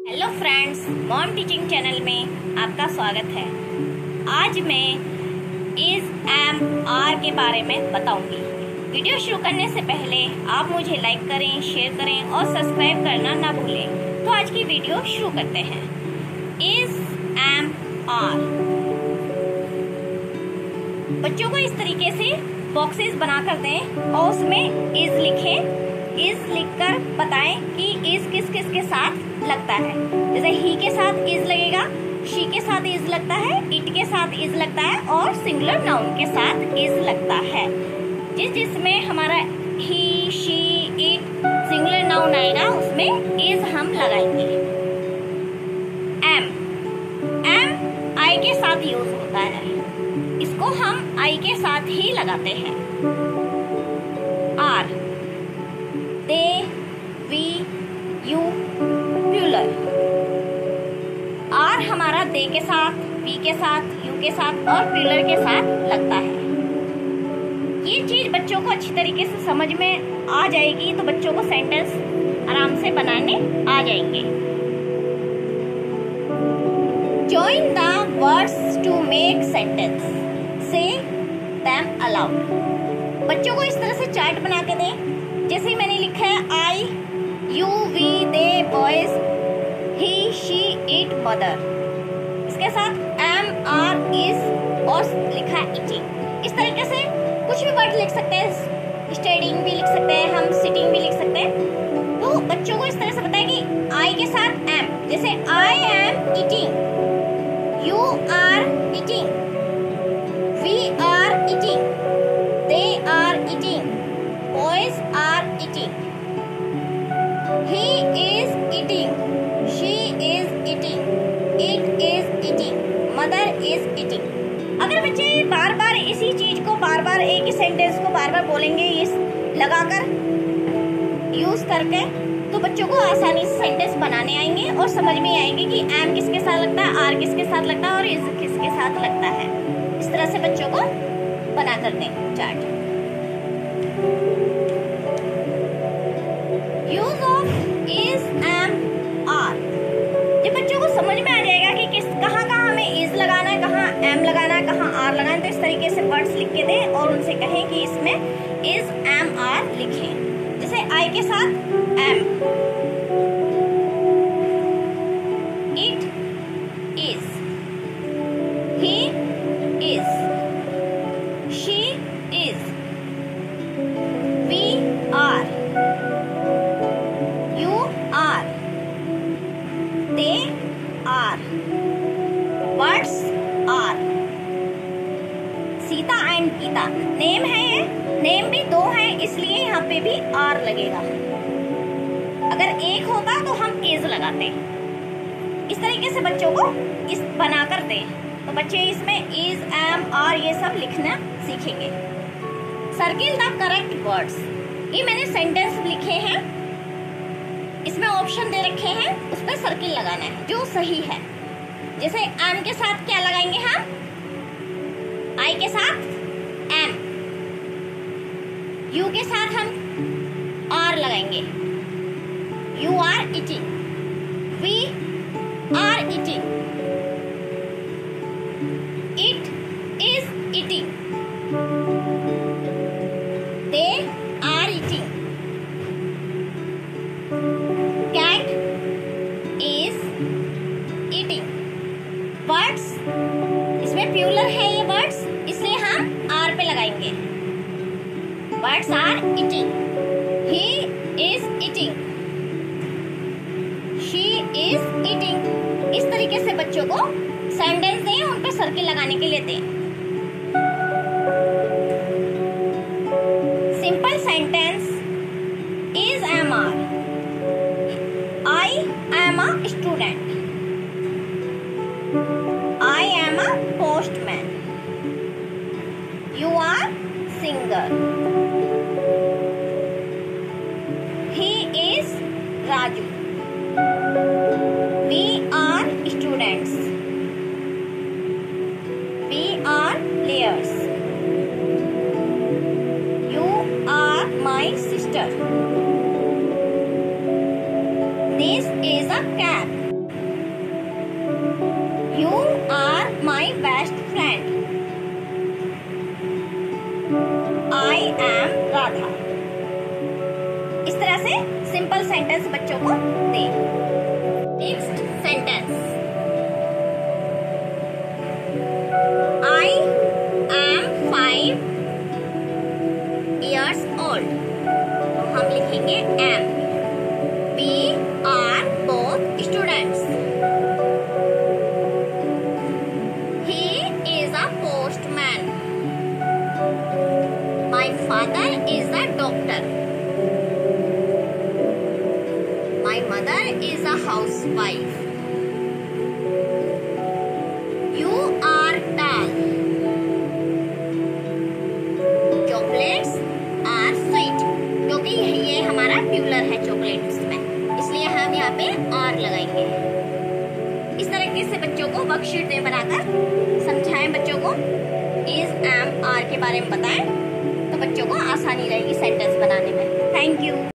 Hello friends, mom teaching channel में आपका स्वागत है। आज मैं इज एम आर के बारे में बताऊंगी। वीडियो शुरू करने से पहले आप मुझे लाइक करें, शेयर करें और सब्सक्राइब करना ना भूलें। तो आज की वीडियो शुरू करते हैं। इज एम आर, बच्चों को इस तरीके से बॉक्सेस बना कर दें और उसमें इज लिखें। इज लिखकर बताएं कि इज किस किस के साथ लगता है। जैसे ही के साथ इज लगेगा, शी के साथ इज लगता है, इट के साथ इज लगता है और सिंगुलर नाउन के साथ इज लगता है। जिसमें हमारा he, she, it singular noun आएगा उसमें इज हम लगाएंगे। एम आई के साथ यूज होता है, इसको हम आई के साथ ही लगाते हैं। Are, they, we, you, plural. Are हमारा दे के साथ, वी के साथ, यू के साथ और प्लूरल के साथ लगता है। ये चीज बच्चों को अच्छी तरीके से समझ में आ जाएगी तो बच्चों को सेंटेंस आराम से बनाने आ जाएंगे। Join the words to make sentence. Say them aloud. बच्चों को इस तरह से चार्ट बना के दें। जैसे मैंने लिखा है I, you, we, they, boys, he, she, it, mother. इसके साथ एम, आर, इज और लिखा है इटिंग। इस तरीके से कुछ भी वर्ड लिख सकते हैं। स्टडिंग भी लिख सकते हैं, हम सिटिंग भी लिख सकते हैं। तो बच्चों को इस तरह से बताया कि आई के साथ एम, जैसे I am eating, you are eating, we are eating, they are eating, boys are eating, he is eating, she is eating, it is eating, mother is eating। अगर बच्चे बार बार इसी चीज को बार बार एक ही सेंटेंस को बार बार बोलेंगे इस लगाकर यूज करके, तो बच्चों को आसानी से सेंटेंस बनाने आएंगे और समझ में आएंगे कि एम किसके साथ लगता है, आर किसके साथ लगता है और इज किसके साथ लगता है। इस तरह से बच्चों को बना कर दें chart. Use of is am are, जब बच्चों को समझ में आ जाएगा कि किस कहाँ हमें इज लगाना है, कहाँ एम लगाना है, कहाँ आर लगाना है, तो इस तरीके से वर्ड्स लिख के दें और उनसे कहें कि इसमें इज एम आर लिखें। जैसे आई के साथ am, it is, he is, she is, we are, you are, they are, birds are। Sita and Gita name है, ये नेम भी दो है इसलिए यहाँ पे भी आर लगेगा। अगर एक होता तो हम इज लगाते। इस तरीके से बच्चों को इस बना कर दें तो बच्चे इसमें इज, एम, आर ये सब लिखना सीखेंगे। सर्किल द करेक्ट वर्ड्स, ये मैंने सेंटेंस लिखे हैं, इसमें ऑप्शन दे रखे हैं, उस पर सर्किल लगाना है जो सही है। जैसे एम के साथ क्या लगाएंगे हम, आई के साथ एम, यू के साथ हम आर लगाएंगे, you are eating, we are eating, it is eating, they are eating, cat is eating, birds, इसमें प्लूरल है ये birds, इसलिए हम R पे लगाएंगे। birds are eating, he is eating, she is eating। इस तरीके से बच्चों को सेंटेंस दें, उन पे सर्किल लगाने के लिए दें। Simple sentence is am are, I am a student, I am a postman, you are singer, he is Raju, we are students, we are players, you are my sister, this is a cat। से simple sentence बच्चों को दें। Next sentence, I am 5 years old। तो हम लिखेंगे am. We are both students। He is a postman। My father is a doctor। My mother is a housewife। You are tall। Chocolates are sweet। क्योंकि ये हमारा plural है chocolates में, इसलिए हम यहाँ पे आर लगाएंगे। इस तरीके से बच्चों को वर्कशीट में बनाकर समझाएं, बच्चों को इज एम आर के बारे में बताएं, तो बच्चों को आसानी रहेगी सेंटेंस बनाने में। Thank you.